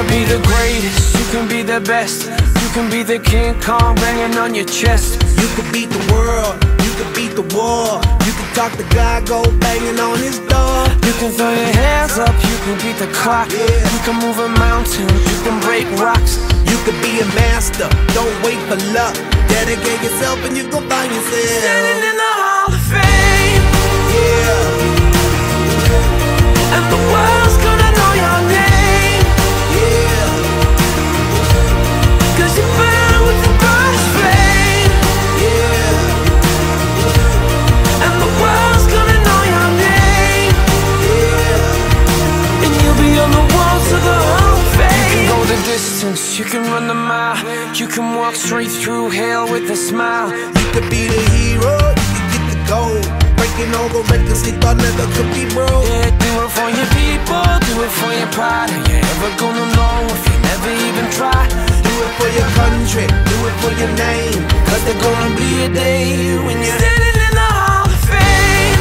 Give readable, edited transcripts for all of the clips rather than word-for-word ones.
be the greatest, you can be the best. You can be the King Kong banging on your chest. You could beat the world, you could beat the war. You can talk to God, go banging on his door. You can throw your hands up, you can beat the clock. You can move a mountain, you can break rocks. You could be a master, don't wait for luck. Dedicate yourself and you gon' find yourself standing in the Hall of Fame. Yeah. And the world's gonna know your name. Yeah. Cause you burn with the brightest flame. Yeah. And the world's gonna know your name. Yeah. And you'll be on the walls of the Hall of Fame. You can go the distance, you can run the mile. You can walk straight through hell with a smile. You could be the hero, you can get the gold. Breaking all the records they thought never could be broke. Yeah, do it for your people, do it for your pride. Are you ever gonna know if you never even try? Do it for your country, do it for your name. Cause there's gonna be a day when you're standing in the Hall of Fame.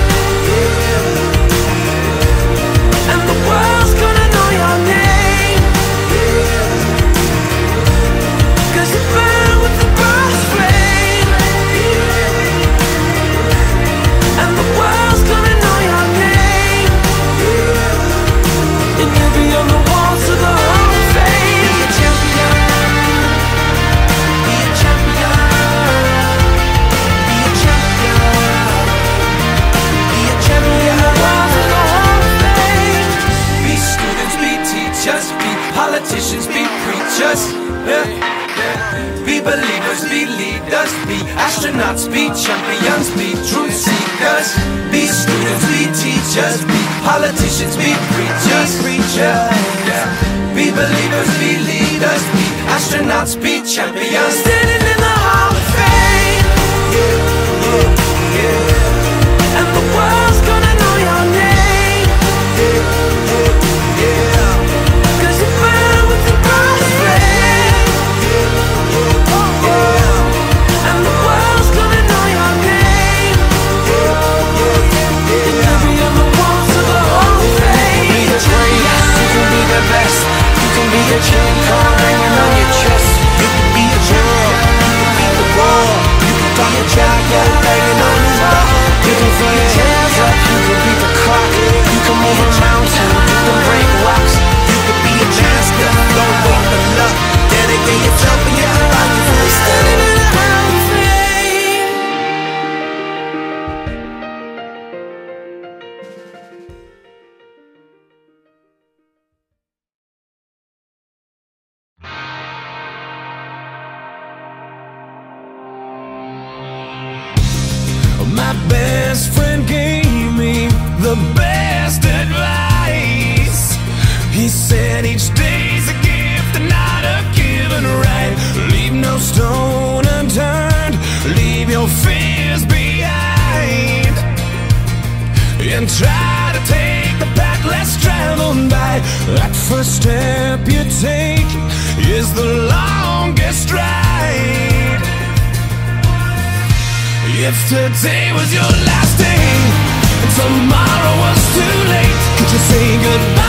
Yeah. And the world's gonna know your name. Yeah. Cause you burn with the brightest flame. Yeah. And the world's gonna know your name. Yeah. And you'll be on the walls of the Hall of Fame. Be a champion. Be a champion. Be a champion. Be a champion. Walls of the Hall of Fame. Be students, be teachers, be politicians, be preachers. Yeah. Be believers, be leaders, be astronauts, be champions, be truth seekers. Be students, be teachers, be politicians, be preachers. Yeah. Be believers, be leaders, be astronauts, be champions. Standing in the Hall of Fame. Yeah. Yeah. And the world's gonna know your name. Yeah. Cause you burn with the brightest flame. And the world's gonna know your name. And you'll be on the walls of the Hall of Fame. You can be the greatest, you can be the best. You can be the King Kong hanging on your chest. You can be a hero, you can beat the war. You can talk to God, go banging on his door. You can throw your hands up, you can beat the clock. You can move a mountain, you can break rocks. You can be a master, don't wait for luck. Dedicate yourself and you can find yourself Standing in the Hall of Fame. My best friend gave me the best advice. He said each day's a gift and not a given right. Leave no stone unturned, leave your fears behind, and try to take the path less traveled by. That first step you take is the longest ride. If today was your last day and tomorrow was too late, could you say goodbye?